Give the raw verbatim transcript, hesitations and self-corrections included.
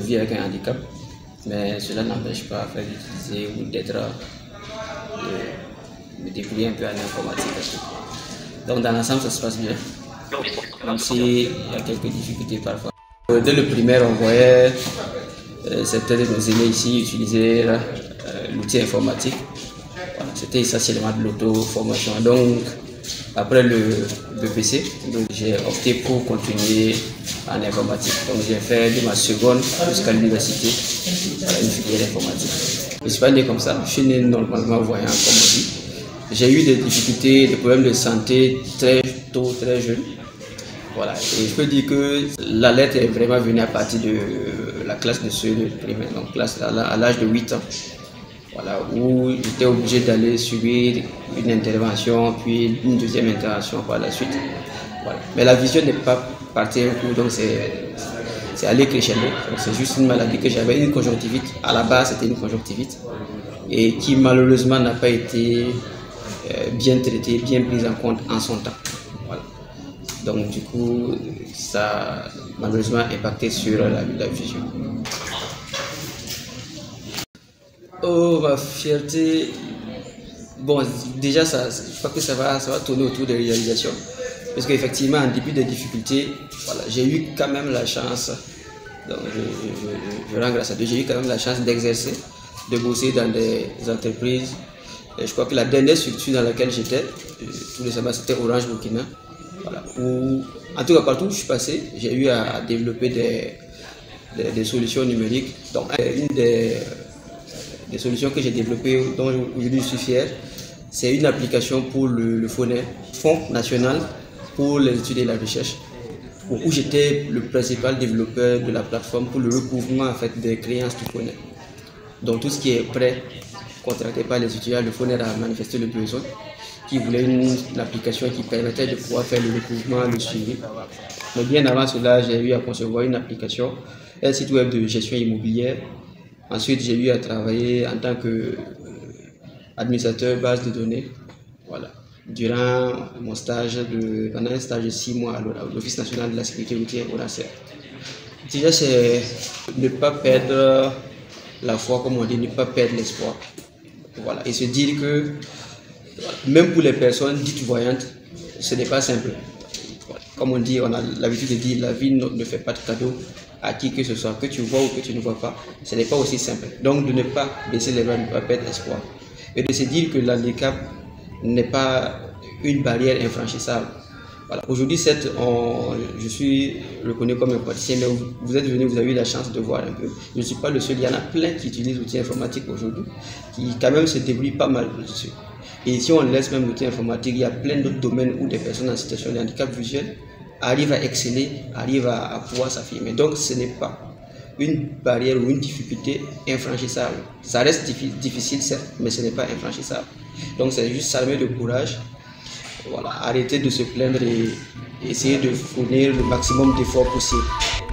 vit avec un handicap, mais cela n'empêche pas d'utiliser ou d'être, de me débrouiller un peu à l'informatique. Donc dans l'ensemble, ça se passe bien, même s'il y a quelques difficultés parfois. Dès le primaire, on voyait euh, certains de nos aînés ici utiliser euh, l'outil informatique. Voilà, c'était essentiellement de l'auto-formation. Donc, après le B P C, j'ai opté pour continuer en informatique. Donc, j'ai fait de ma seconde jusqu'à l'université, voilà, une filière informatique. Je ne suis pas né comme ça, je suis né normalement voyant, comme on dit. J'ai eu des difficultés, des problèmes de santé très tôt, très jeune. Voilà. Et je peux dire que la lettre est vraiment venue à partir de la classe de ceux de primaire, donc classe à l'âge de huit ans. Voilà, où j'étais obligé d'aller subir une intervention, puis une deuxième intervention par la suite. Voilà. Mais la vision n'est pas partie un coup, donc c'est aller crescendo. C'est juste une maladie que j'avais, une conjonctivite. À la base, c'était une conjonctivite et qui malheureusement n'a pas été euh, bien traitée, bien prise en compte en son temps. Voilà. Donc du coup, ça a malheureusement impacté sur la, la vision. Oh, ma fierté, bon, déjà, ça, je crois que ça va, ça va tourner autour des réalisations. Parce qu'effectivement, en début des difficultés, voilà, j'ai eu quand même la chance, donc je, je, je rends grâce à Dieu, j'ai eu quand même la chance d'exercer, de bosser dans des entreprises. Et je crois que la dernière structure dans laquelle j'étais, tout récemment, c'était Orange Burkina. Voilà, où, en tout cas, partout où je suis passé, j'ai eu à développer des, des, des solutions numériques. Donc, une des des solutions que j'ai développées, dont aujourd'hui je suis fier, c'est une application pour le, le FONER, Fonds national pour les études et la recherche, où j'étais le principal développeur de la plateforme pour le recouvrement en fait, des créances du FONER. Donc tout ce qui est prêt contracté par les étudiants, le FONER a manifesté le besoin, qui voulait une, une application qui permettait de pouvoir faire le recouvrement, le suivi. Mais bien avant cela, j'ai eu à concevoir une application, un site web de gestion immobilière. Ensuite, j'ai eu à travailler en tant qu'administrateur base de données. Voilà. Durant mon stage, de, pendant un stage de six mois à l'Office national de la sécurité routière, O N A C E R. Déjà, c'est ne pas perdre la foi, comme on dit, ne pas perdre l'espoir. Voilà. Et se dire que, même pour les personnes dites voyantes, ce n'est pas simple. Voilà. Comme on dit, on a l'habitude de dire, la vie ne fait pas de cadeaux à qui que ce soit, que tu vois ou que tu ne vois pas, ce n'est pas aussi simple. Donc de ne pas baisser les bras, de ne pas perdre espoir. Et de se dire que l'handicap n'est pas une barrière infranchissable. Voilà. Aujourd'hui, je suis reconnu comme un praticien, mais vous, vous êtes venu, vous avez eu la chance de voir un peu. Je ne suis pas le seul, il y en a plein qui utilisent l'outil informatique aujourd'hui, qui quand même se débrouillent pas mal dessus. Et si on laisse même l'outil informatique, il y a plein d'autres domaines où des personnes en situation de handicap visuel arrivent à exceller, arrivent à, à pouvoir s'affirmer. Donc ce n'est pas une barrière ou une difficulté infranchissable. Ça reste difficile certes, mais ce n'est pas infranchissable. Donc c'est juste s'armer de courage, voilà, arrêter de se plaindre et essayer de fournir le maximum d'efforts possible.